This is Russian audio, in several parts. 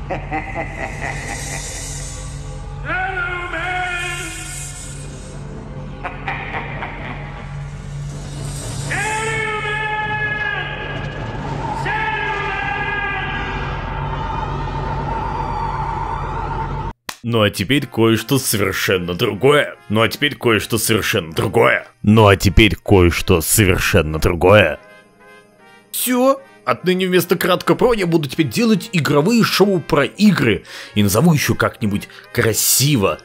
Ну а теперь кое-что совершенно другое. Ну а теперь кое-что совершенно другое. Ну а теперь кое-что совершенно другое. Все. Отныне вместо Кратко Про я буду теперь делать игровые шоу про игры. И назову еще как-нибудь красиво.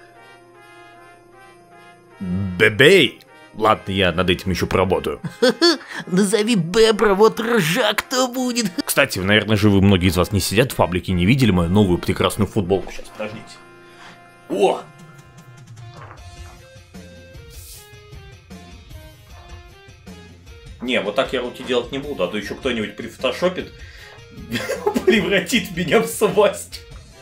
Бебей. Ладно, я над этим еще поработаю. Назови Бебра, вот ржа кто будет. Кстати, наверное же многие из вас не сидят в паблике, не видели мою новую прекрасную футболку. Сейчас, подождите. О! Не, вот так я руки делать не буду, а то еще кто-нибудь прифотошопит, превратит меня в свастик.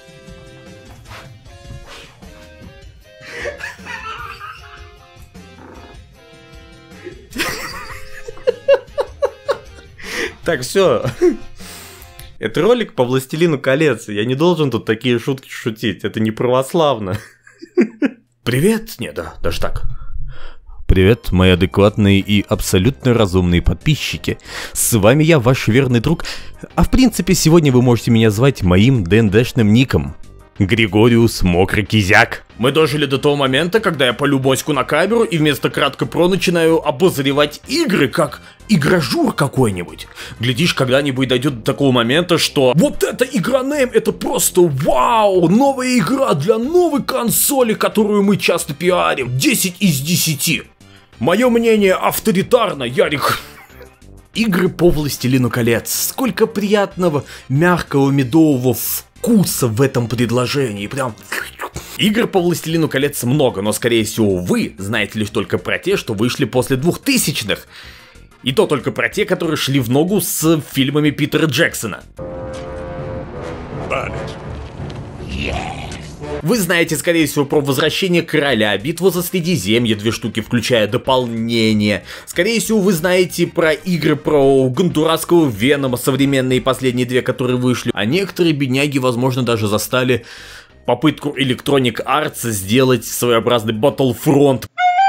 Так, все. Это ролик по Властелину колец. Я не должен тут такие шутки шутить. Это не православно. Привет. Не, да, даже так. Привет, мои адекватные и абсолютно разумные подписчики. С вами я, ваш верный друг. А в принципе, сегодня вы можете меня звать моим ДНДшным ником. Григориус Мокрый Кизяк. Мы дожили до того момента, когда я полю моську на камеру и вместо Кратко Про начинаю обозревать игры, как игражур какой-нибудь. Глядишь, когда-нибудь дойдет до такого момента, что вот эта игра-нейм, это просто вау, новая игра для новой консоли, которую мы часто пиарим. 10 из 10. Мое мнение авторитарно, Ярик. Игры по Властелину колец. Сколько приятного, мягкого, медового вкуса в этом предложении. Прям... Игр по Властелину колец много, но скорее всего вы знаете лишь только про те, что вышли после 2000-х. И то только про те, которые шли в ногу с фильмами Питера Джексона. Вы знаете, скорее всего, про Возвращение Короля, Битву за Средиземье, 2 штуки, включая дополнение. Скорее всего, вы знаете про игры про гондурасского Венома, современные последние 2, которые вышли. А некоторые бедняги, возможно, даже застали попытку Electronic Arts сделать своеобразный Battlefront.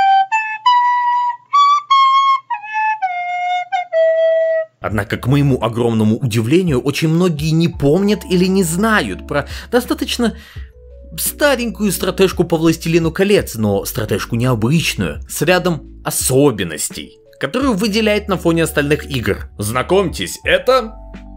Однако, к моему огромному удивлению, очень многие не помнят или не знают про достаточно старенькую стратежку по Властелину колец, но стратежку необычную, с рядом особенностей, которую выделяет на фоне остальных игр. Знакомьтесь, это...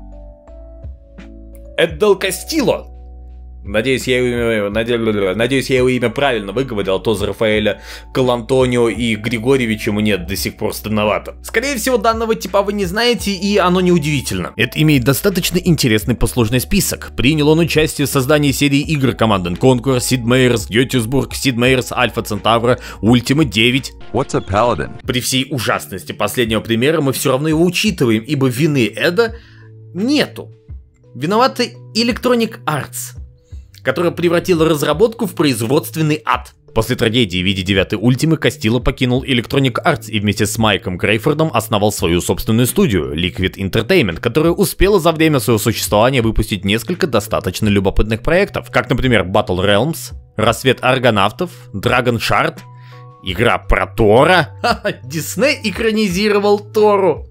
Эддел Кастило. Надеюсь, я его имя правильно выговорил, а то за Рафаэля Колантонио и Григорьевича ему нет до сих пор стыдновато. Скорее всего, данного типа вы не знаете, и оно неудивительно. Это имеет достаточно интересный послужной список. Принял он участие в создании серии игр Command & Conquer, Sid Meier's Gettysburg, Sid Meier's Alpha Centauri, Ultima 9. What's a Paladin? При всей ужасности последнего примера мы все равно его учитываем, ибо вины Эда нету. Виноваты Electronic Arts, которая превратила разработку в производственный ад. После трагедии в виде 9-й Ультимы Кастило покинул Electronic Arts и вместе с Майком Крейфордом основал свою собственную студию, Liquid Entertainment, которая успела за время своего существования выпустить несколько достаточно любопытных проектов, как, например, Battle Realms, Рассвет Аргонавтов, Dragon Shard, игра про Тора. Дисней экранизировал Тору.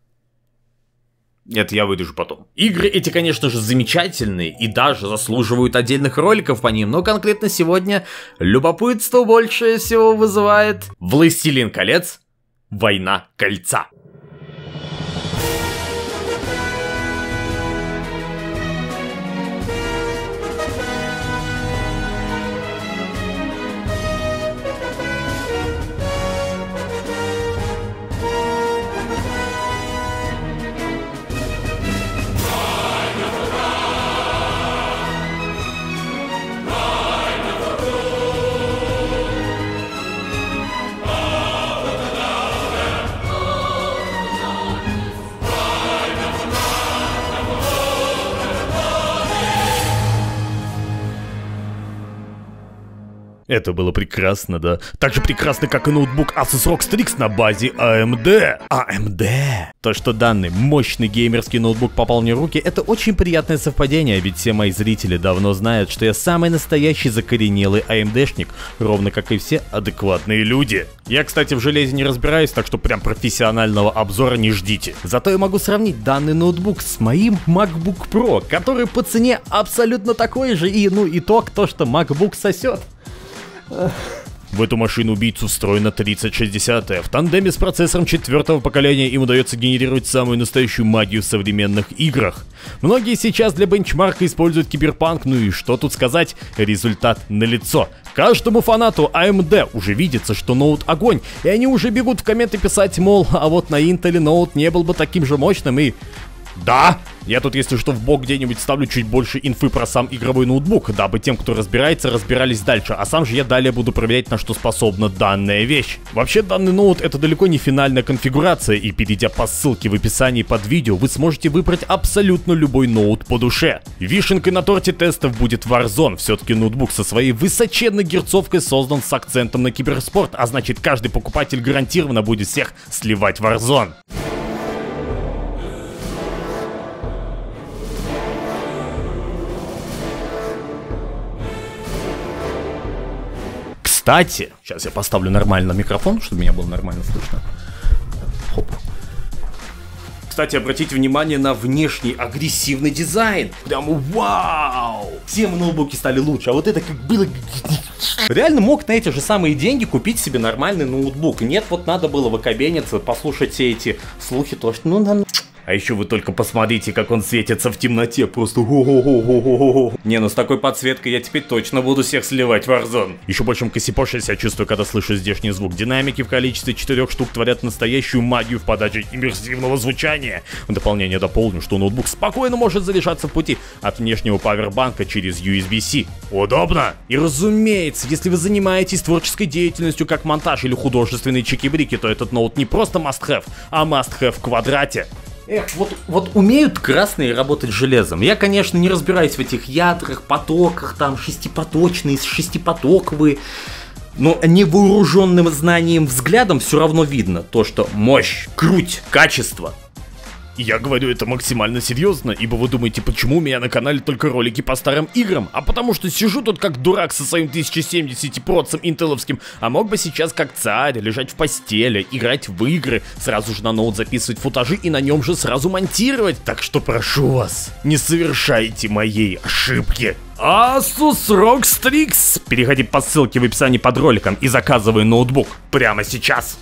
Это я выдержу потом. Игры эти, конечно же, замечательные и даже заслуживают отдельных роликов по ним, но конкретно сегодня любопытство больше всего вызывает Властелин колец. Война кольца. Это было прекрасно, да? Так же прекрасно, как и ноутбук Asus ROG Strix на базе AMD. То, что данный мощный геймерский ноутбук попал мне в руки, это очень приятное совпадение, ведь все мои зрители давно знают, что я самый настоящий закоренелый AMD-шник, ровно как и все адекватные люди. Я, кстати, в железе не разбираюсь, так что прям профессионального обзора не ждите. Зато я могу сравнить данный ноутбук с моим MacBook Pro, который по цене абсолютно такой же, и итог то, что MacBook сосет. В эту машину-убийцу встроена 3060, в тандеме с процессором 4-го поколения им удается генерировать самую настоящую магию в современных играх. Многие сейчас для бенчмарка используют Киберпанк, ну и что тут сказать, результат налицо. Каждому фанату AMD уже видится, что ноут огонь, и они уже бегут в комменты писать, мол, а вот на Intel ноут не был бы таким же мощным и... Да, я тут, если что, в бок где-нибудь ставлю чуть больше инфы про сам игровой ноутбук, дабы тем, кто разбирается, разбирались дальше, а сам же я далее буду проверять, на что способна данная вещь. Вообще, данный ноут это далеко не финальная конфигурация, и перейдя по ссылке в описании под видео, вы сможете выбрать абсолютно любой ноут по душе. Вишенкой на торте тестов будет Warzone, все-таки ноутбук со своей высоченной герцовкой создан с акцентом на киберспорт, а значит каждый покупатель гарантированно будет всех сливать в Warzone. Кстати, сейчас я поставлю нормально микрофон, чтобы меня было нормально слышно. Хоп. Кстати, обратите внимание на внешний агрессивный дизайн. Прям вау! Все ноутбуки стали лучше, а вот это как было... Реально мог на эти же самые деньги купить себе нормальный ноутбук. Нет, вот надо было выкобениться, послушать все эти слухи, то что А еще вы только посмотрите, как он светится в темноте, просто Не, ну с такой подсветкой я теперь точно буду всех сливать в Warzone. Еще большим косипошем я себя чувствую, когда слышу здешний звук. Динамики в количестве 4 штук творят настоящую магию в подаче иммерсивного звучания. В дополнение дополню, что ноутбук спокойно может заряжаться в пути от внешнего павербанка через USB-C. Удобно! И разумеется, если вы занимаетесь творческой деятельностью, как монтаж или художественные чики-брики, то этот ноут не просто must-have, а must-have в квадрате. Эх, вот умеют красные работать с железом. Я, конечно, не разбираюсь в этих ядрах, потоках, там шестипоточные, шестипотоковые. Но невооруженным знанием взглядом все равно видно то, что мощь, круть, качество. И я говорю это максимально серьезно, ибо вы думаете, почему у меня на канале только ролики по старым играм? А потому что сижу тут как дурак со своим 1070 процем интеловским, а мог бы сейчас как царь лежать в постели, играть в игры, сразу же на ноут записывать футажи и на нем же сразу монтировать. Так что прошу вас, не совершайте моей ошибки. Asus ROG Strix. Переходи по ссылке в описании под роликом и заказывай ноутбук прямо сейчас.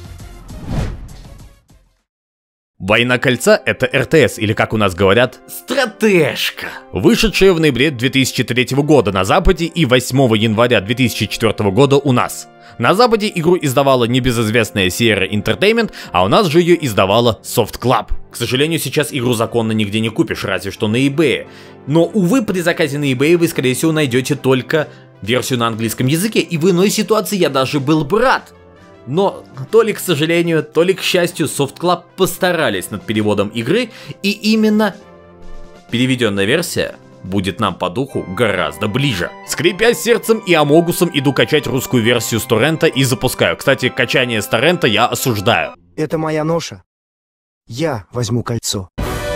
Война кольца — это РТС, или как у нас говорят, стратежка. Вышедшая в ноябре 2003 года на Западе и 8 января 2004 года у нас. На Западе игру издавала небезызвестная Sierra Entertainment, а у нас же ее издавала Soft Club. К сожалению, сейчас игру законно нигде не купишь, разве что на eBay. Но, увы, при заказе на eBay вы, скорее всего, найдете только версию на английском языке, и в иной ситуации я даже был бы рад. Но то ли к сожалению, то ли к счастью, Soft Club постарались над переводом игры, и именно переведенная версия будет нам по духу гораздо ближе. Скрипя сердцем и амогусом, иду качать русскую версию с торрента и запускаю. Кстати, качание с торрента я осуждаю. Это моя ноша. Я возьму кольцо.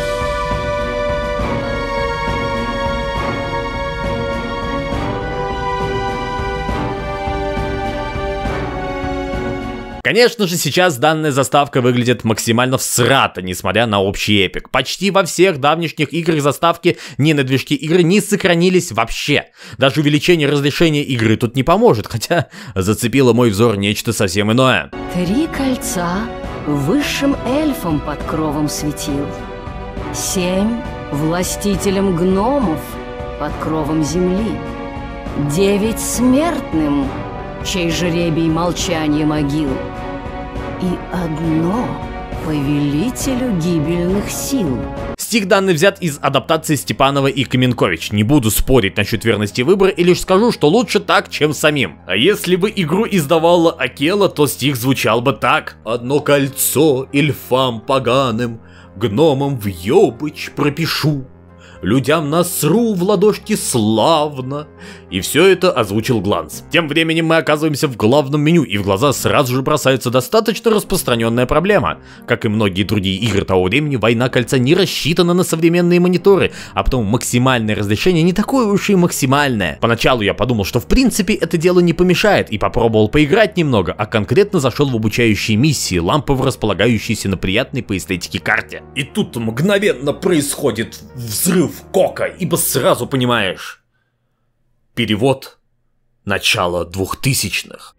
Конечно же, сейчас данная заставка выглядит максимально всрато, несмотря на общий эпик. Почти во всех давнишних играх заставки ни на движке игры не сохранились вообще. Даже увеличение разрешения игры тут не поможет, хотя зацепило мой взор нечто совсем иное. 3 кольца высшим эльфом под кровом светил, 7 властителем гномов под кровом земли, 9 смертным, чей жребий молчание могил, и 1 повелителю гибельных сил. Стих данный взят из адаптации Степанова и Каменкович. Не буду спорить насчет верности выбора и лишь скажу, что лучше так, чем самим. А если бы игру издавала Акела, то стих звучал бы так: «Одно кольцо эльфам поганым, гномам в ёбыч пропишу. людям насру в ладошки славно. И все это озвучил Гланс. Тем временем мы оказываемся в главном меню, и в глаза сразу же бросается достаточно распространенная проблема. Как и многие другие игры того времени, Война Кольца не рассчитана на современные мониторы, а потом максимальное разрешение не такое уж и максимальное. Поначалу я подумал, что в принципе это дело не помешает, и попробовал поиграть немного, а конкретно зашел в обучающие миссии, лампово располагающиеся на приятной по эстетике карте. И тут мгновенно происходит взрыв кока, ибо сразу понимаешь. Перевод начала 2000-х.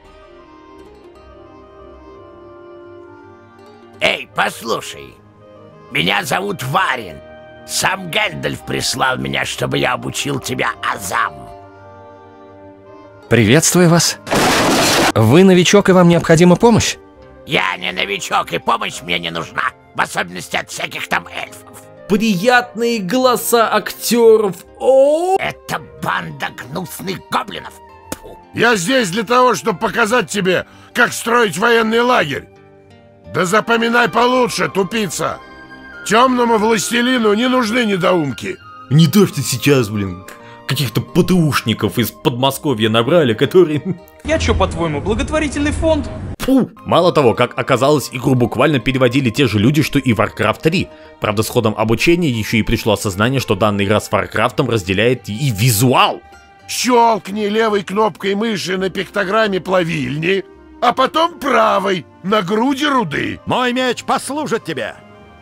Эй, послушай, меня зовут Варин. Сам Гэндальф прислал меня, чтобы я обучил тебя азам. Приветствую вас. Вы новичок, и вам необходима помощь? Я не новичок, и помощь мне не нужна, в особенности от всяких там эльфов. Приятные голоса актеров. О! Это банда гнусных гоблинов. Фу. Я здесь для того, чтобы показать тебе, как строить военный лагерь. Да запоминай получше, тупица. Темному властелину не нужны недоумки. Не то, что сейчас, блин, каких-то ПТУшников из Подмосковья набрали, которые... Я чё, по-твоему, благотворительный фонд? Фу. Мало того, как оказалось, игру буквально переводили те же люди, что и Warcraft 3. Правда, с ходом обучения еще и пришло осознание, что данная игра с Warcraft'ом разделяет и визуал. Щелкни левой кнопкой мыши на пиктограмме плавильни, а потом правой на груди руды. Мой меч послужит тебе.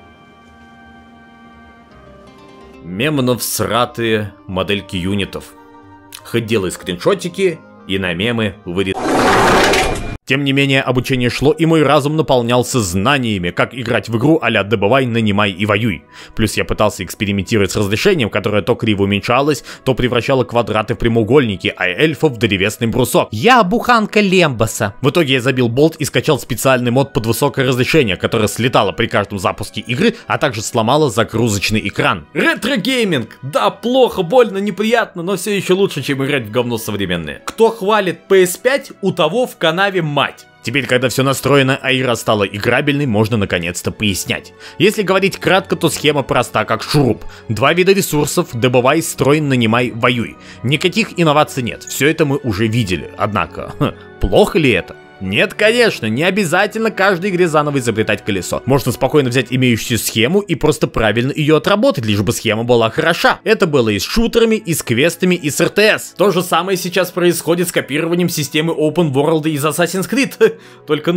Мемно всратые модельки юнитов. Хоть делай скриншотики и на мемы вырез. Тем не менее, обучение шло, и мой разум наполнялся знаниями, как играть в игру а-ля добывай, нанимай и воюй. Плюс я пытался экспериментировать с разрешением, которое то криво уменьшалось, то превращало квадраты в прямоугольники, а эльфов в древесный брусок. Я буханка Лембаса. В итоге я забил болт и скачал специальный мод под высокое разрешение, которое слетало при каждом запуске игры, а также сломало загрузочный экран. Ретро-гейминг! Да, плохо, больно, неприятно, но все еще лучше, чем играть в говно современное. Кто хвалит PS5, у того в канаве мать. Теперь, когда все настроено, а игра стала играбельной, можно наконец-то пояснять. Если говорить кратко, то схема проста как шуруп. Два вида ресурсов: добывай, строй, нанимай, воюй. Никаких инноваций нет, все это мы уже видели. Однако, плохо ли это? Нет, конечно, не обязательно каждой игре заново изобретать колесо. Можно спокойно взять имеющуюся схему и просто правильно ее отработать, лишь бы схема была хороша. Это было и с шутерами, и с квестами, и с РТС. То же самое сейчас происходит с копированием системы Open World из Assassin's Creed. Только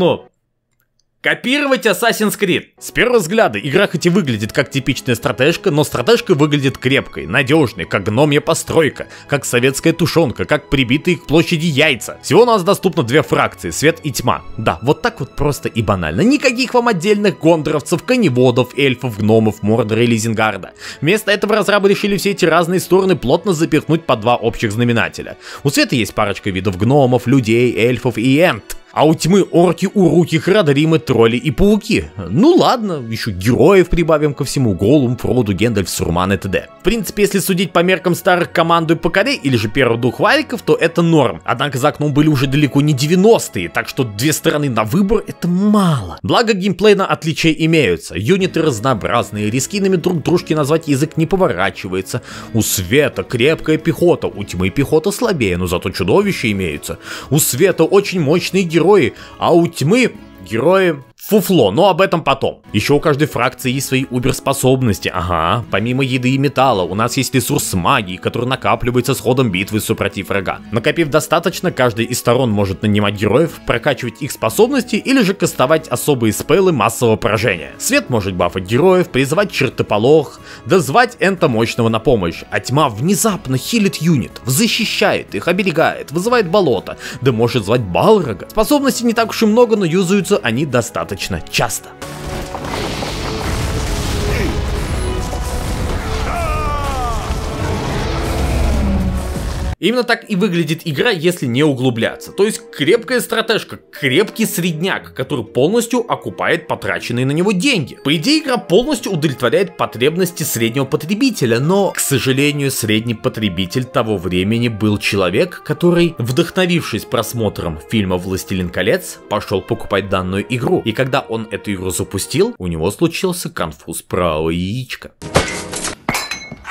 копировать Assassin's Creed. С первого взгляда игра хоть и выглядит как типичная стратежка, но стратежка выглядит крепкой, надежной, как гномья постройка, как советская тушенка, как прибитые к площади яйца. Всего у нас доступно две фракции: свет и тьма. Да, вот так вот просто и банально. Никаких вам отдельных гондоровцев, коневодов, эльфов, гномов, Мордора или Изенгарда. Вместо этого разрабы решили все эти разные стороны плотно запихнуть по два общих знаменателя. У света есть парочка видов гномов, людей, эльфов и энт. А у тьмы орки, уруки, храдримы, тролли и пауки. Ну ладно, еще героев прибавим ко всему: Голум, Фроду, Гендальф, Сурман и т.д. В принципе, если судить по меркам старых команд и ПКД или же первых двух вариков, то это норм. Однако за окном были уже далеко не 90-е, так что две стороны на выбор — это мало. Благо геймплейно отличия имеются. Юниты разнообразные, рискинами друг дружки назвать язык не поворачивается. У света крепкая пехота, у тьмы пехота слабее, но зато чудовища имеются. У света очень мощные герои, а у тьмы герои фуфло, но об этом потом. Еще у каждой фракции есть свои убер-способности. Ага, помимо еды и металла, у нас есть ресурс магии, который накапливается с ходом битвы супротив врага. Накопив достаточно, каждая из сторон может нанимать героев, прокачивать их способности или же кастовать особые спеллы массового поражения. Свет может бафать героев, призывать чертополох, да звать энта мощного на помощь. А тьма внезапно хилит юнит, защищает их, оберегает, вызывает болото, да может звать Балрога. Способностей не так уж и много, но юзаются они достаточно часто. Именно так и выглядит игра, если не углубляться. То есть крепкая стратежка, крепкий средняк, который полностью окупает потраченные на него деньги. По идее, игра полностью удовлетворяет потребности среднего потребителя, но, к сожалению, средний потребитель того времени был человек, который, вдохновившись просмотром фильма «Властелин колец», пошел покупать данную игру. И когда он эту игру запустил, у него случился конфуз правого яичка.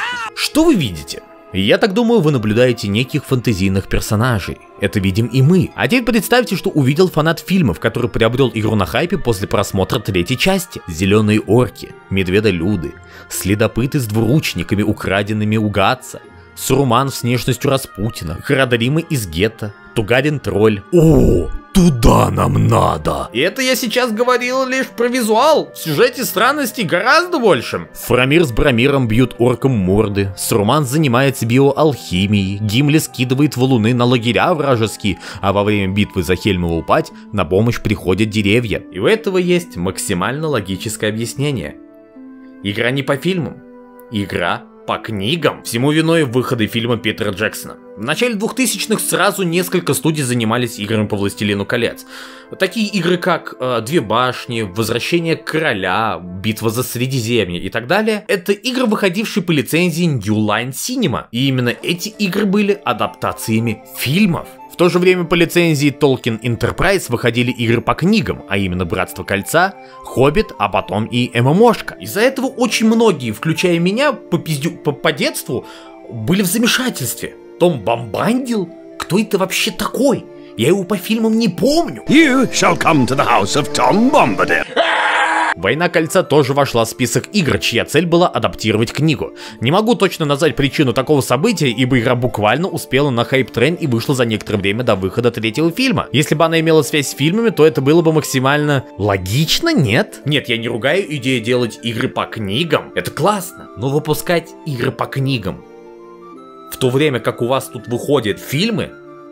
Что вы видите? Я так думаю, вы наблюдаете неких фэнтезийных персонажей. Это видим и мы. А теперь представьте, что увидел фанат фильмов, который приобрел игру на хайпе после просмотра третьей части. Зеленые орки, медведолюды, следопыты с двуручниками, украденными у Гатса, Суруман с внешностью Распутина, Харадаримы из гетто, Тугарин-тролль. О, туда нам надо! И это я сейчас говорил лишь про визуал. В сюжете странностей гораздо больше. Фрамир с Брамиром бьют оркам морды, Суруман занимается биоалхимией, Гимли скидывает валуны на лагеря вражеские, а во время битвы за Хельмову Пать на помощь приходят деревья. И у этого есть максимально логическое объяснение. Игра не по фильмам, игра по книгам. Всему виной выходы фильма Питера Джексона. В начале 2000-х сразу несколько студий занимались играми по Властелину колец. Такие игры как Две башни, Возвращение короля, Битва за Средиземье и так далее. Это игры, выходившие по лицензии New Line Cinema. И именно эти игры были адаптациями фильмов. В то же время по лицензии Tolkien Enterprise выходили игры по книгам, а именно Братство Кольца, Хоббит, а потом и ММОшка. Из-за этого очень многие, включая меня, по детству, были в замешательстве. Том Бомбандил? Кто это вообще такой? Я его по фильмам не помню. You shall come to the house of Tom Bombadil. Война кольца тоже вошла в список игр, чья цель была адаптировать книгу. Не могу точно назвать причину такого события, ибо игра буквально успела на хайп-трен и вышла за некоторое время до выхода третьего фильма. Если бы она имела связь с фильмами, то это было бы максимально логично, нет? Нет, я не ругаю идею делать игры по книгам. Это классно, но выпускать игры по книгам в то время как у вас тут выходят фильмы,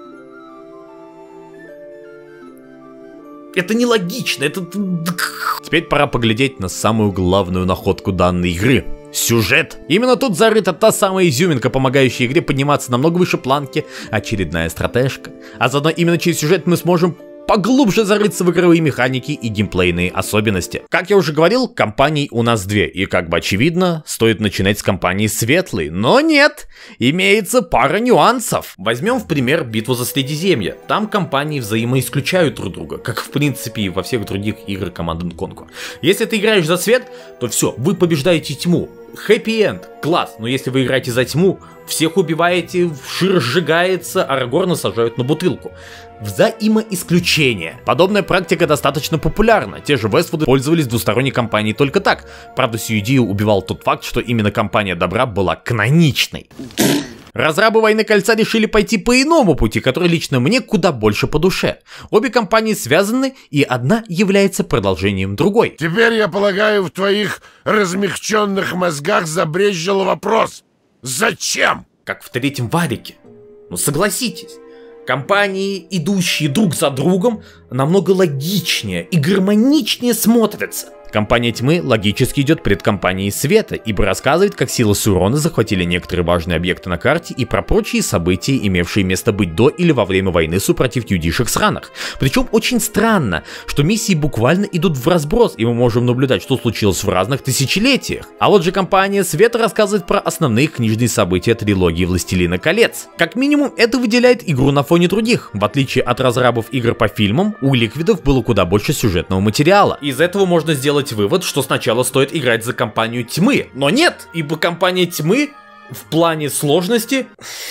это нелогично, это... Теперь пора поглядеть на самую главную находку данной игры. Сюжет. Именно тут зарыта та самая изюминка, помогающая игре подниматься намного выше планки, очередная стратежка. А заодно именно через сюжет мы сможем поглубже зарыться в игровые механики и геймплейные особенности. Как я уже говорил, компаний у нас две, и как бы очевидно, стоит начинать с компании Светлой, но нет, имеется пара нюансов. Возьмем в пример Битву за Средиземье. Там компании взаимоисключают друг друга, как в принципе и во всех других играх Command & Conquer. Если ты играешь за свет, то все, вы побеждаете тьму. Хэппи-энд, класс, но если вы играете за тьму, всех убиваете, Шир сжигается, Арагорна сажают на бутылку. Взаимоисключение. Подобная практика достаточно популярна. Те же Вествуды пользовались двусторонней кампанией только так. Правда, всю идею убивал тот факт, что именно кампания добра была каноничной. Разрабы Войны Кольца решили пойти по иному пути, который лично мне куда больше по душе. Обе компании связаны, и одна является продолжением другой. Теперь, я полагаю, в твоих размягченных мозгах забрезжил вопрос. Зачем? Как в третьем варике. Ну согласитесь. Компании, идущие друг за другом, намного логичнее и гармоничнее смотрятся. Компания Тьмы логически идет пред компанией Света, ибо рассказывает, как силы Саурона захватили некоторые важные объекты на карте и про прочие события, имевшие место быть до или во время войны супротив юдишек сранах. Причем очень странно, что миссии буквально идут в разброс, и мы можем наблюдать, что случилось в разных тысячелетиях. А вот же компания Света рассказывает про основные книжные события трилогии Властелина колец. Как минимум, это выделяет игру на фоне других. В отличие от разрабов игр по фильмам, у ликвидов было куда больше сюжетного материала. Из этого можно сделать вывод, что сначала стоит играть за компанию Тьмы. Но нет, ибо компания Тьмы в плане сложности...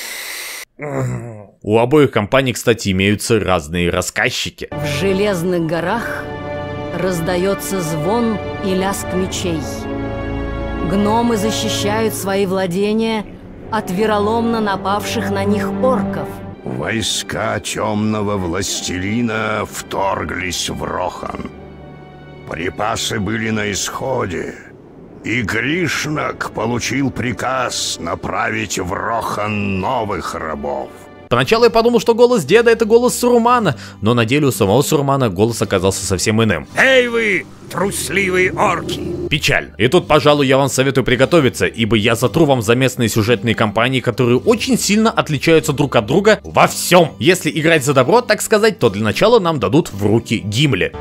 У обоих компаний, кстати, имеются разные рассказчики. В Железных горах раздается звон и лязг мечей. Гномы защищают свои владения от вероломно напавших на них орков. Войска темного властелина вторглись в Рохан. Припасы были на исходе, и Гришнак получил приказ направить в Рохан новых рабов. Поначалу я подумал, что голос деда — это голос Сурумана, но на деле у самого Сурумана голос оказался совсем иным. Эй вы, трусливые орки! Печаль. И тут, пожалуй, я вам советую приготовиться, ибо я затру вам за местные сюжетные кампании, которые очень сильно отличаются друг от друга во всем. Если играть за добро, так сказать, то для начала нам дадут в руки Гимли.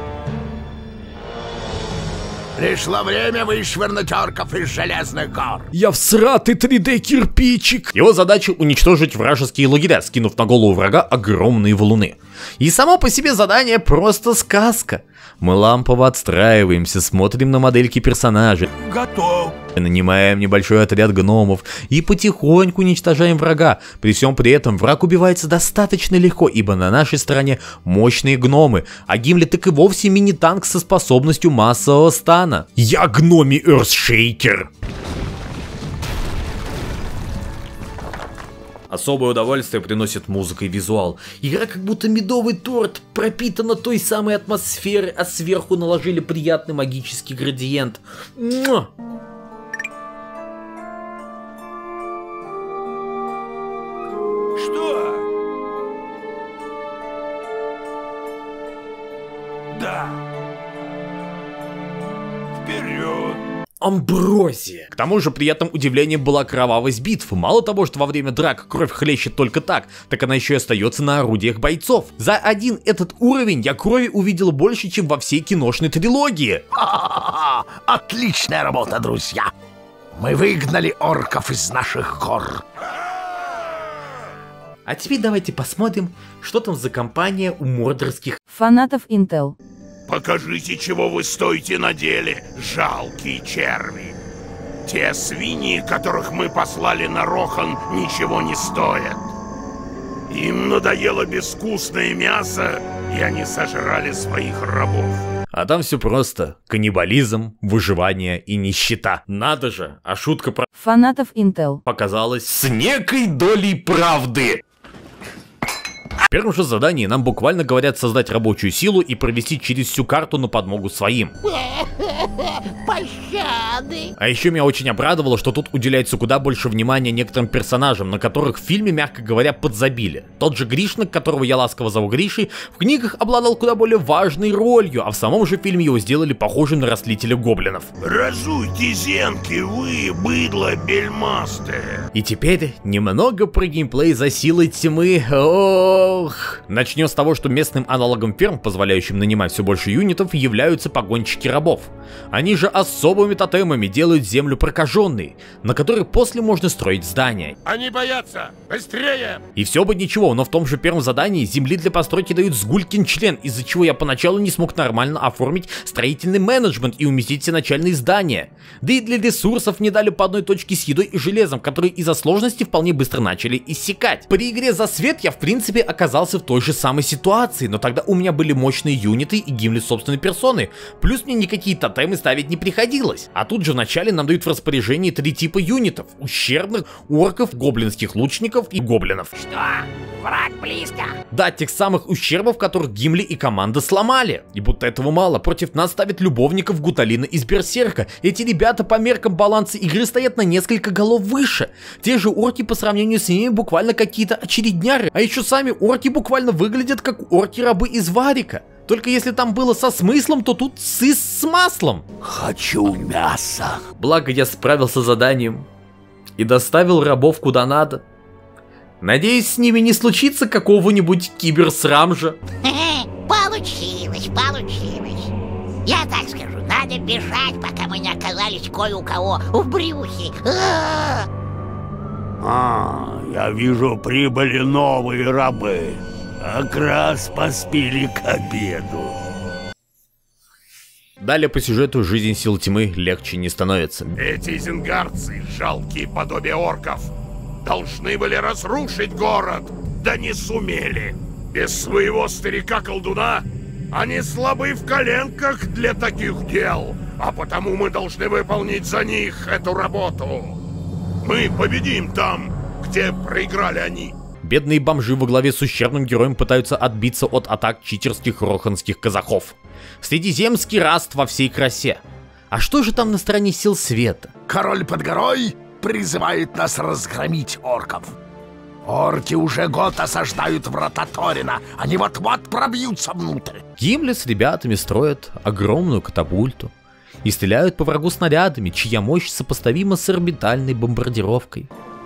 Пришло время вышвырнуть орков из Железных гор. Я всратый 3D-кирпичик. Его задача — уничтожить вражеские лагеря, скинув на голову врага огромные валуны. И само по себе задание просто сказка. Мы лампово отстраиваемся, смотрим на модельки персонажей. Готов. Нанимаем небольшой отряд гномов и потихоньку уничтожаем врага. При всем при этом враг убивается достаточно легко, ибо на нашей стороне мощные гномы, а Гимли так и вовсе мини-танк со способностью массового стана. Я гноми Эрсшейкер! Особое удовольствие приносит музыка и визуал. Игра как будто медовый торт, пропитана той самой атмосферой, а сверху наложили приятный магический градиент. Муа! Что? Да. Вперед. Амброзия. К тому же приятным удивлением была кровавость битв. Мало того, что во время драк кровь хлещет только так она еще и остается на орудиях бойцов. За один этот уровень я крови увидел больше, чем во всей киношной трилогии. Отличная работа, друзья! Мы выгнали орков из наших гор. А теперь давайте посмотрим, что там за компания у мордорских фанатов Intel. Покажите, чего вы стоите на деле, жалкие черви. Те свиньи, которых мы послали на Рохан, ничего не стоят. Им надоело безвкусное мясо, и они сожрали своих рабов. А там все просто. Каннибализм, выживание и нищета. Надо же, а шутка про фанатов Intel показалась с некой долей правды. В первом же задании нам буквально говорят создать рабочую силу и провести через всю карту на подмогу своим. Пощады! А еще меня очень обрадовало, что тут уделяется куда больше внимания некоторым персонажам, на которых в фильме, мягко говоря, подзабили. Тот же Гришнак, которого я ласково зову Гришей, в книгах обладал куда более важной ролью, а в самом же фильме его сделали похожим на растлителя гоблинов. Разуйте зенки, вы, быдло бельмастое. И теперь немного про геймплей за силой тьмы. Ох. Начнем с того, что местным аналогом ферм, позволяющим нанимать все больше юнитов, являются погонщики рабов. Они же особыми тотемами делают землю прокаженной, на которой после можно строить здания. Они боятся! Быстрее! И все бы ничего, но в том же первом задании земли для постройки дают сгулькин член, из-за чего я поначалу не смог нормально оформить строительный менеджмент и уместить все начальные здания. Да и для ресурсов не дали по одной точке с едой и железом, которые из-за сложности вполне быстро начали иссякать. При игре за свет я в принципе оказался в той же самой ситуации, но тогда у меня были мощные юниты и Гимли собственной персоны, плюс мне никакие тотемы ставить не приходилось. А тут же вначале нам дают в распоряжении 3 типа юнитов: ущербных, орков, гоблинских лучников и гоблинов. Что? Враг близко! Да, тех самых ущербов, которых Гимли и команда сломали. И будто этого мало, против нас ставят любовников Гуталина из Берсерка. Эти ребята по меркам баланса игры стоят на несколько голов выше. Те же орки по сравнению с ними буквально какие-то очередняры. А еще сами орки буквально выглядят как орки-рабы из Варика. Только если там было со смыслом, то тут сыс с маслом. Хочу мяса. Благо я справился с заданием и доставил рабов куда надо. Надеюсь, с ними не случится какого-нибудь киберсрамжа. Получилось. Я так скажу, надо бежать, пока мы не оказались кое у кого в брюхе. Я вижу, прибыли новые рабы. Как раз поспели к обеду. Далее по сюжету жизнь сил тьмы легче не становится. Эти изенгарцы, жалкие подобия орков, должны были разрушить город, да не сумели. Без своего старика-колдуна они слабы в коленках для таких дел, а потому мы должны выполнить за них эту работу. Мы победим там, где проиграли они. Бедные бомжи во главе с ущербным героем пытаются отбиться от атак читерских роханских казахов. Средиземский раст во всей красе. А что же там на стороне сил света? Король под горой призывает нас разгромить орков. Орки уже год осаждают врата Торина. Они вот-вот пробьются внутрь. Гимли с ребятами строят огромную катапульту и стреляют по врагу снарядами, чья мощь сопоставима с орбитальной бомбардировкой.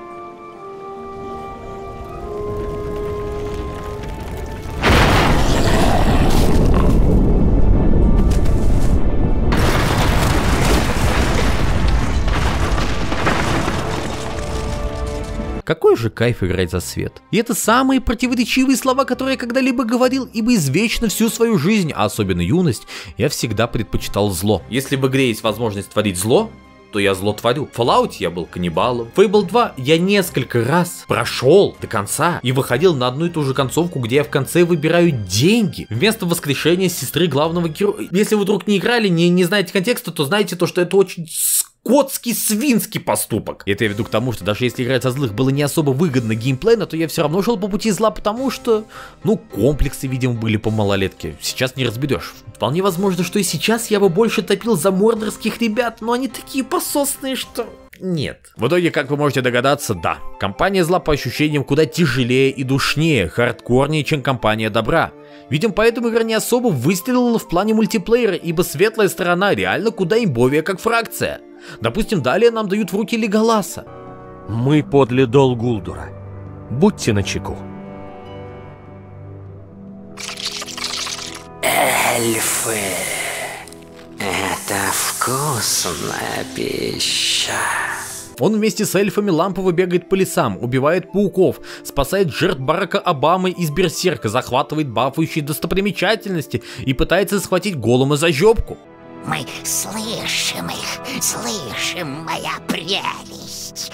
Какой же кайф играть за свет. И это самые противоречивые слова, которые я когда-либо говорил, ибо извечно всю свою жизнь, а особенно юность, я всегда предпочитал зло. Если в игре есть возможность творить зло, что я зло творю. В Fallout я был каннибалом. В Fable 2 я несколько раз прошел до конца и выходил на одну и ту же концовку, где я в конце выбираю деньги вместо воскрешения сестры главного героя. Если вы вдруг не играли, не знаете контекста, то знаете то, что это очень скотский, свинский поступок. Это я веду к тому, что даже если играть за злых было не особо выгодно геймплейно, то я все равно шел по пути зла, потому что, ну, комплексы, видимо, были по малолетке. Сейчас не разберешь. Вполне возможно, что и сейчас я бы больше топил за мордорских ребят, но они такие пососные, что... Нет. В итоге, как вы можете догадаться, да, компания зла по ощущениям куда тяжелее и душнее, хардкорнее, чем компания добра. Видимо, поэтому игра не особо выстрелила в плане мультиплеера, ибо светлая сторона реально куда имбовее как фракция. Допустим, далее нам дают в руки Леголаса. Мы подле Дол Гулдура. Будьте начеку. Эльфы. Это вкусная пища. Он вместе с эльфами лампово бегает по лесам, убивает пауков, спасает жертв Барака Обамы из Берсерка, захватывает бафающие достопримечательности и пытается схватить Голлума за жопку. Мы слышим их, слышим, моя прелесть.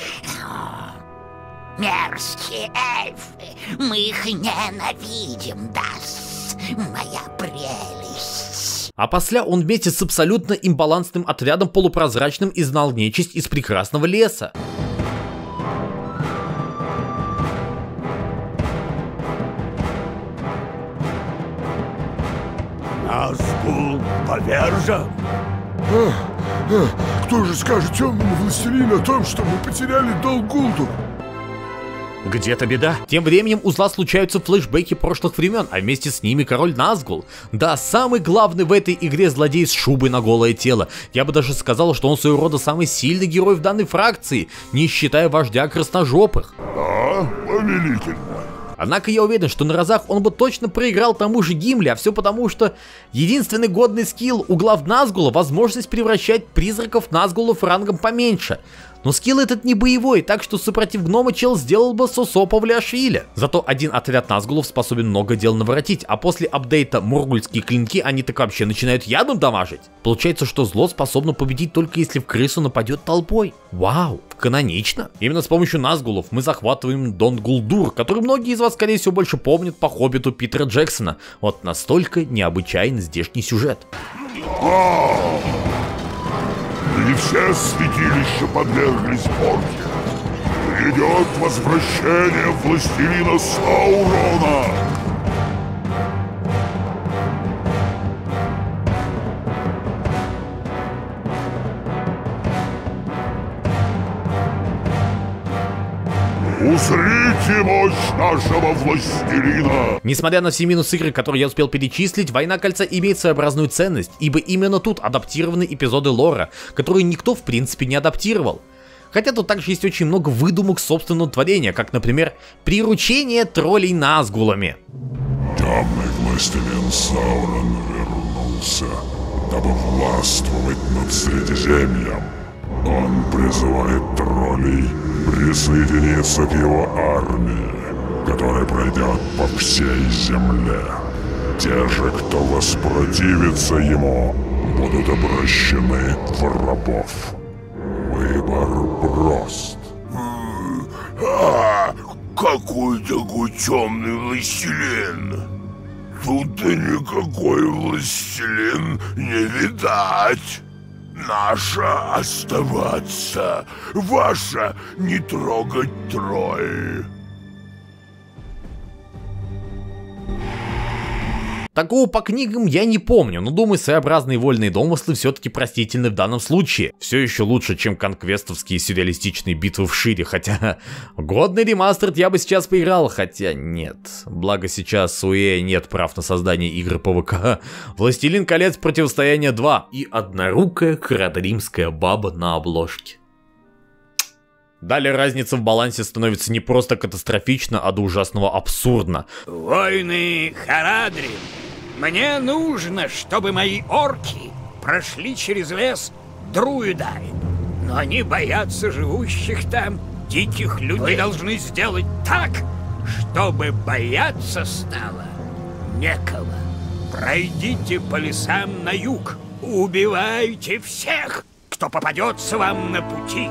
Мерзкие эльфы, мы их ненавидим, да, моя прелесть. А после он вместе с абсолютно имбалансным отрядом полупрозрачным изгнал нечисть из прекрасного леса. Назгул повержен. Кто же скажет темному властелину о том, что мы потеряли Дол Гулдур? Где-то беда. Тем временем у зла случаются флешбеки прошлых времен, а вместе с ними король Назгул. Да, самый главный в этой игре злодей с шубой на голое тело. Я бы даже сказал, что он своего рода самый сильный герой в данной фракции, не считая вождя красножопых. Да, повелительно. Однако я уверен, что на разах он бы точно проиграл тому же Гимли, а все потому, что единственный годный скилл у глав Назгула — возможность превращать призраков Назгулов рангом поменьше. Но скилл этот не боевой, так что супротив гнома чел сделал бы Сосо Павлиашвили. Зато один отряд Назгулов способен много дел наворотить, а после апдейта мургульские клинки они так вообще начинают ядом дамажить. Получается, что зло способно победить только если в крысу нападет толпой. Вау, канонично. Именно с помощью Назгулов мы захватываем Дон Гулдур, который многие из вас, скорее всего, больше помнят по Хоббиту Питера Джексона. Вот настолько необычайный здешний сюжет. И все святилища подверглись порке. Грядет возвращение властелина Саурона. Узрите мощь нашего властелина! Несмотря на все минусы игры, которые я успел перечислить, Война Кольца имеет своеобразную ценность, ибо именно тут адаптированы эпизоды лора, которые никто в принципе не адаптировал. Хотя тут также есть очень много выдумок собственного творения, как, например, приручение троллей Назгулами. Темный властелин Саурон вернулся, дабы властвовать над Средиземьем. Он призывает троллей присоединиться к его армии, которая пройдет по всей земле. Те же, кто воспротивится ему, будут обращены в рабов. Выбор прост. Какой такой темный властелин? Тут и никакой властелин не видать. Наша оставаться, ваша не трогать тролль. Такого по книгам я не помню, но думаю, своеобразные вольные домыслы все-таки простительны в данном случае. Все еще лучше, чем конквестовские сюрреалистичные битвы в Шире, хотя годный ремастер я бы сейчас поиграл, хотя нет. Благо сейчас у EA нет прав на создание игры по ВК. Властелин колец Противостояние 2 и однорукая храдримская баба на обложке. Далее разница в балансе становится не просто катастрофично, а до ужасного абсурдно. Войны Харадрим. Мне нужно, чтобы мои орки прошли через лес Друидай. Но они боятся живущих там диких людей. Вы должны сделать так, чтобы бояться стало некого. Пройдите по лесам на юг. Убивайте всех, что попадется вам на пути.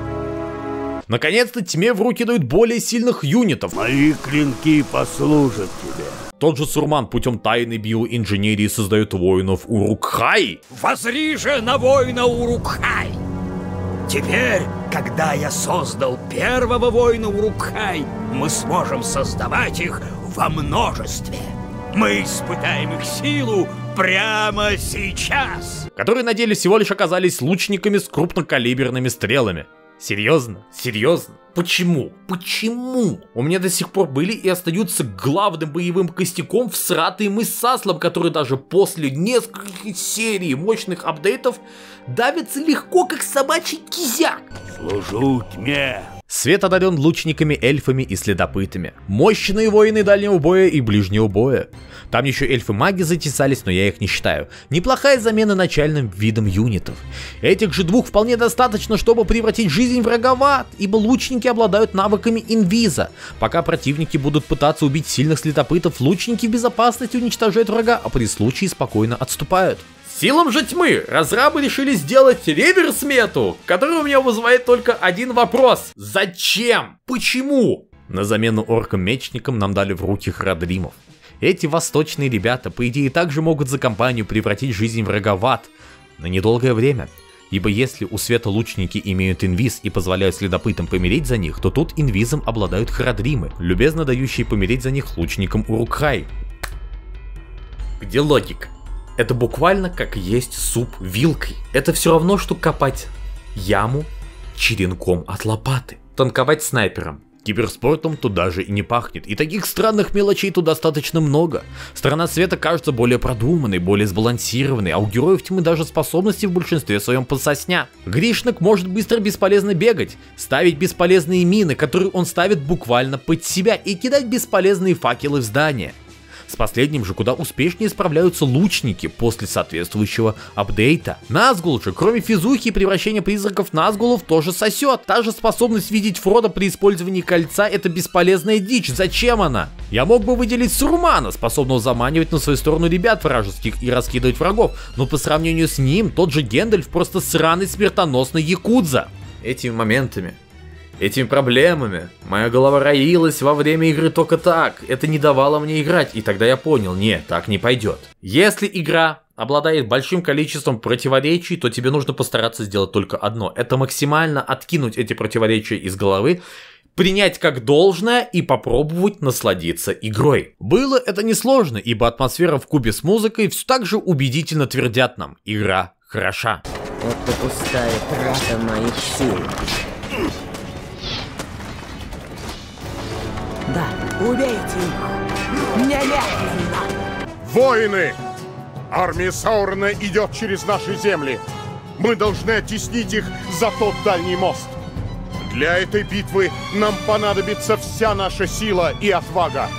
Наконец-то тьме в руки дают более сильных юнитов. Мои клинки послужат тебе. Тот же Сурман путем тайной биоинженерии создает воинов Урукхай. Возри же на воина Урукхай! Теперь, когда я создал первого воина Урукхай, мы сможем создавать их во множестве. Мы испытаем их силу прямо сейчас. Которые на деле всего лишь оказались лучниками с крупнокалиберными стрелами. Серьезно? Серьезно? Почему? Почему? У меня до сих пор были и остаются главным боевым костяком всратый мыс с Аслом, который даже после нескольких серий мощных апдейтов давится легко, как собачий кизяк. Служу тьме. Свет одарен лучниками, эльфами и следопытами. Мощные воины дальнего боя и ближнего боя. Там еще эльфы-маги затесались, но я их не считаю. Неплохая замена начальным видом юнитов. Этих же двух вполне достаточно, чтобы превратить жизнь врага в ад, ибо лучники обладают навыками инвиза. Пока противники будут пытаться убить сильных следопытов, лучники в безопасности уничтожают врага, а при случае спокойно отступают. Силам же тьмы разрабы решили сделать реверс-мету, который у меня вызывает только один вопрос. Зачем? Почему? На замену оркам-мечникам нам дали в руки Храдримов. Эти восточные ребята, по идее, также могут за компанию превратить жизнь врага в ад на недолгое время. Ибо если у света лучники имеют инвиз и позволяют следопытам помереть за них, то тут инвизом обладают Храдримы, любезно дающие помереть за них лучникам Урукхай. Где логика? Это буквально как есть суп вилкой. Это все равно, что копать яму черенком от лопаты. Танковать снайпером. Киберспортом тут даже и не пахнет. И таких странных мелочей тут достаточно много. Сторона света кажется более продуманной, более сбалансированной, а у героев тьмы даже способности в большинстве своем подсосня. Гришник может быстро бесполезно бегать, ставить бесполезные мины, которые он ставит буквально под себя, и кидать бесполезные факелы в здание. С последним же куда успешнее справляются лучники после соответствующего апдейта. Назгул же, кроме физухи и превращения призраков Назгулов, тоже сосет. Та же способность видеть Фрода при использовании кольца — это бесполезная дичь. Зачем она? Я мог бы выделить Сурмана, способного заманивать на свою сторону ребят вражеских и раскидывать врагов, но по сравнению с ним тот же Гендальф просто сраный смертоносный якудза. Этими моментами, этими проблемами моя голова роилась во время игры только так. Это не давало мне играть, и тогда я понял, нет, так не пойдет. Если игра обладает большим количеством противоречий, то тебе нужно постараться сделать только одно. Это максимально откинуть эти противоречия из головы, принять как должное и попробовать насладиться игрой. Было это несложно, ибо атмосфера в купе с музыкой все так же убедительно твердят нам: игра хороша. Это пустая трата моих сил. Да, убейте их! Немедленно! Воины! Армия Саурона идет через наши земли. Мы должны оттеснить их за тот дальний мост. Для этой битвы нам понадобится вся наша сила и отвага.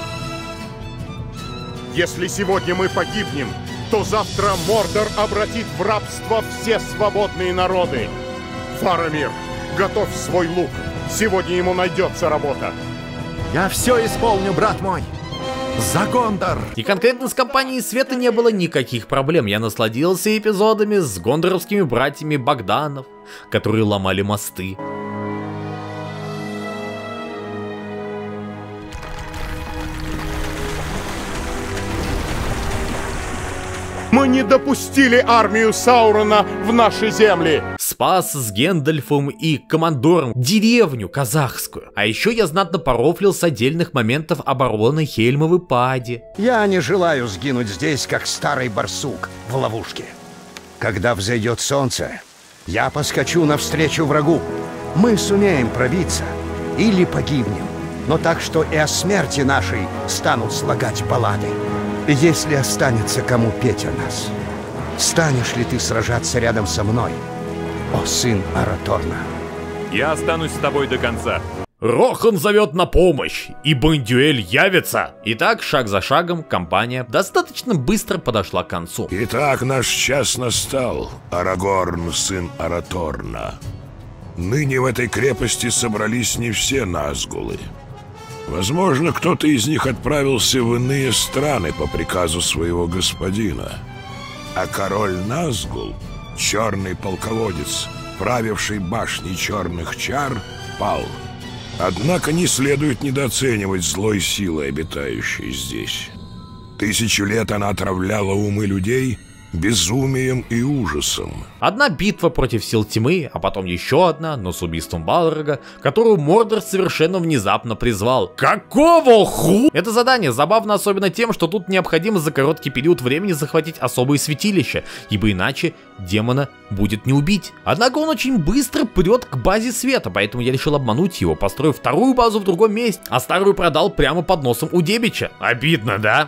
Если сегодня мы погибнем, то завтра Мордор обратит в рабство все свободные народы. Фарамир, готовь свой лук. Сегодня ему найдется работа. Я все исполню, брат мой. За Гондор! И конкретно с компанией Света не было никаких проблем. Я насладился эпизодами с гондоровскими братьями Богданов, которые ломали мосты. Мы не допустили армию Саурона в наши земли. Спас с Гендальфом и командором деревню казахскую. А еще я знатно порофлил с отдельных моментов обороны Хельмовой Пади. Я не желаю сгинуть здесь, как старый барсук в ловушке. Когда взойдет солнце, я поскочу навстречу врагу. Мы сумеем пробиться или погибнем, но так, что и о смерти нашей станут слагать баллады. Если останется кому петь о нас, станешь ли ты сражаться рядом со мной, о сын Араторна? Я останусь с тобой до конца. Рохан зовет на помощь, и Бондюэль явится. Итак, шаг за шагом, компания достаточно быстро подошла к концу. Итак, наш час настал, Арагорн, сын Араторна. Ныне в этой крепости собрались не все Назгулы. Возможно, кто-то из них отправился в иные страны по приказу своего господина. А король Назгул черный полководец, правивший башней черных чар, пал. Однако не следует недооценивать злой силы, обитающей здесь. 1000 лет она отравляла умы людей безумием и ужасом. Одна битва против сил тьмы, а потом еще одна, но с убийством Балрога, которую Мордор совершенно внезапно призвал. Какого ху? Это задание забавно особенно тем, что тут необходимо за короткий период времени захватить особые святилища, ибо иначе демона будет не убить. Однако он очень быстро прет к базе света, поэтому я решил обмануть его, построив вторую базу в другом месте, а старую продал прямо под носом у Дебича. Обидно, да?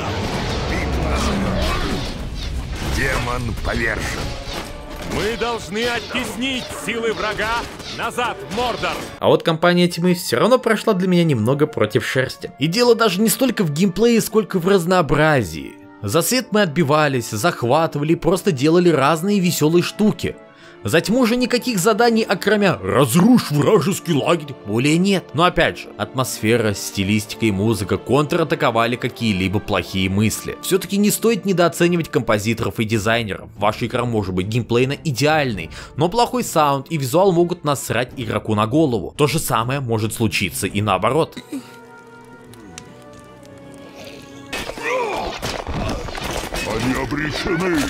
Демон повержен. Мы должны оттеснить силы врага назад в Мордор. А вот компания тьмы все равно прошла для меня немного против шерсти. И дело даже не столько в геймплее, сколько в разнообразии. За свет мы отбивались, захватывали и просто делали разные веселые штуки. За тьму же никаких заданий, окромя «разрушь вражеский лагерь» более нет. Но опять же, атмосфера, стилистика и музыка контратаковали какие-либо плохие мысли. Все-таки не стоит недооценивать композиторов и дизайнеров. Ваша игра может быть геймплейно идеальной, но плохой саунд и визуал могут насрать игроку на голову. То же самое может случиться и наоборот. Они обречены.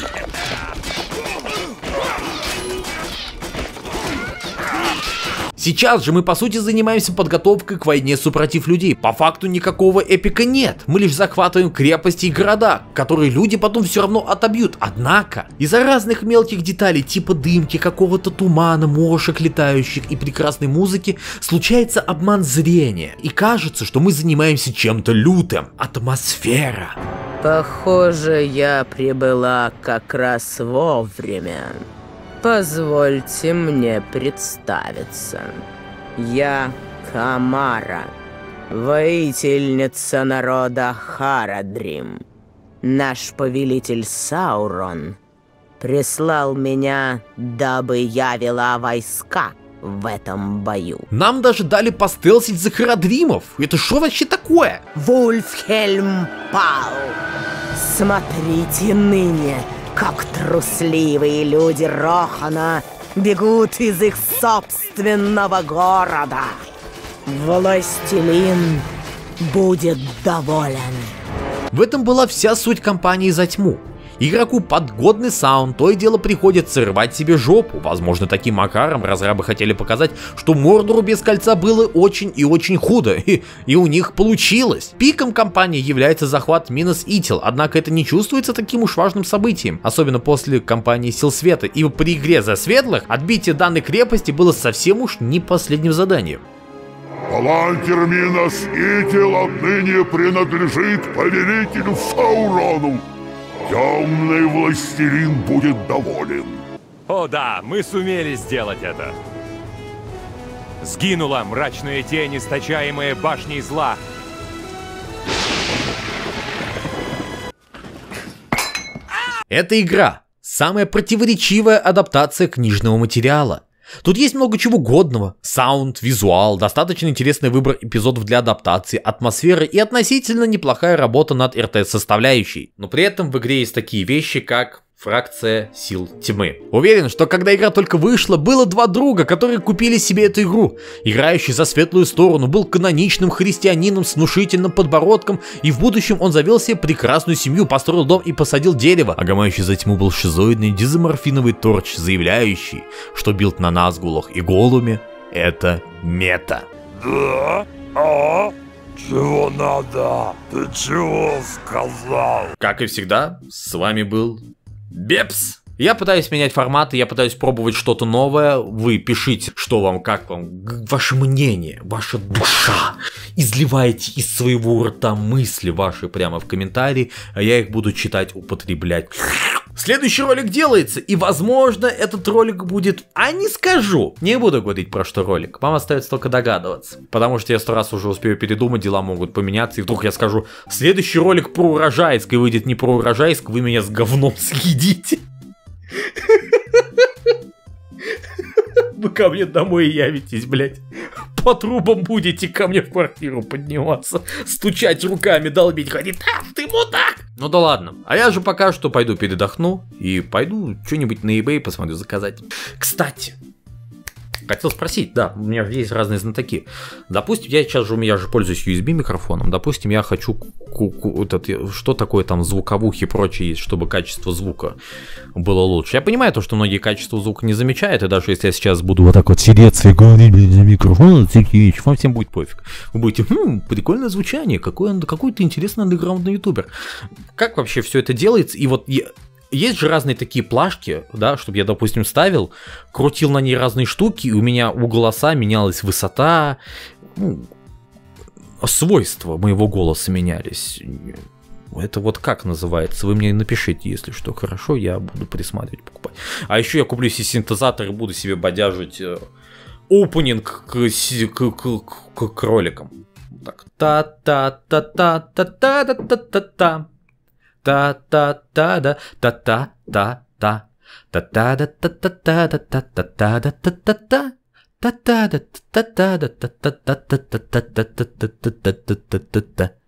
Сейчас же мы по сути занимаемся подготовкой к войне супротив людей. По факту никакого эпика нет. Мы лишь захватываем крепости и города, которые люди потом все равно отобьют. Однако, из-за разных мелких деталей, типа дымки, какого-то тумана, мошек летающих и прекрасной музыки, случается обман зрения. И кажется, что мы занимаемся чем-то лютым. Атмосфера. Похоже, я прибыла как раз вовремя. Позвольте мне представиться. Я Камара, воительница народа Харадрим. Наш повелитель Саурон прислал меня, дабы я вела войска в этом бою. Нам даже дали постелсить за Харадримов. Это что вообще такое? Вульфхельм пал. Смотрите ныне, как трусливые люди Рохана бегут из их собственного города. Властелин будет доволен. В этом была вся суть кампании «За тьму». Игроку подгодный саунд, то и дело приходится рвать себе жопу. Возможно, таким макаром разрабы хотели показать, что Мордору без кольца было очень и очень худо, и у них получилось. Пиком кампании является захват Минос Итил, однако это не чувствуется таким уж важным событием, особенно после кампании Сил Света, ибо при игре за светлых отбитие данной крепости было совсем уж не последним заданием. Палантир Минос Итил отныне принадлежит повелителю Саурону. Темный властелин будет доволен. О да, мы сумели сделать это. Сгинула мрачная тень, источаемая башней зла. Эта игра — самая противоречивая адаптация книжного материала. Тут есть много чего годного. Саунд, визуал, достаточно интересный выбор эпизодов для адаптации, атмосферы и относительно неплохая работа над РТС-составляющей. Но при этом в игре есть такие вещи, как фракция Сил Тьмы. Уверен, что когда игра только вышла, было два друга, которые купили себе эту игру. Играющий за светлую сторону был каноничным христианином с внушительным подбородком, и в будущем он завел себе прекрасную семью, построил дом и посадил дерево. А гамающий за тьму был шизоидный дизоморфиновый торч, заявляющий, что билд на Назгулах и Голуме — это мета. Да? А? Чего надо? Ты чего сказал? Как и всегда, с вами был Бепс. Я пытаюсь менять форматы, я пытаюсь пробовать что-то новое. Вы пишите, что вам, как вам, ваше мнение, ваша душа. Изливайте из своего рта мысли ваши прямо в комментарии, а я их буду читать, употреблять. Следующий ролик делается, и возможно этот ролик будет... А не скажу! Не буду говорить про что ролик, вам остается только догадываться. Потому что я 100 раз уже успею передумать, дела могут поменяться, и вдруг я скажу: следующий ролик про Урожайск, и выйдет не про Урожайск, вы меня с говном съедите. Вы ко мне домой явитесь, блядь. По трубам будете ко мне в квартиру подниматься, стучать руками, долбить, ходить: «А, ты мудак!» Ну да ладно. А я же пока что пойду передохну и пойду что-нибудь на eBay посмотрю заказать. Кстати, хотел спросить, да, у меня есть разные знатоки. Допустим, я же пользуюсь USB микрофоном. Допустим, я хочу что такое там звуковухи и прочее есть, чтобы качество звука было лучше. Я понимаю то, что многие качество звука не замечают, и даже если я сейчас буду вот так вот сидеться и говорить за микрофон, вам всем будет пофиг. Вы будете, прикольное звучание, какой ты интересный андеграундный ютубер. Как вообще все это делается? И вот есть же разные такие плашки, да, чтобы я, допустим, ставил, крутил на ней разные штуки, и у меня у голоса менялась высота, свойства моего голоса менялись. Это вот как называется? Вы мне напишите, если что. Хорошо, я буду присматривать, покупать. А еще я куплю себе синтезатор и буду себе бодяжить опенинг к роликам. Так. Та-та-та-та-та-та-та-та-та. Та-та-та-да, та-та-та-та, та-та-да-та-та-та-та-та-та-та-та-та-та, та-та-да-та-та-та-та-та-та-та-та-та-та-та-та-та-та-та-та-та-та.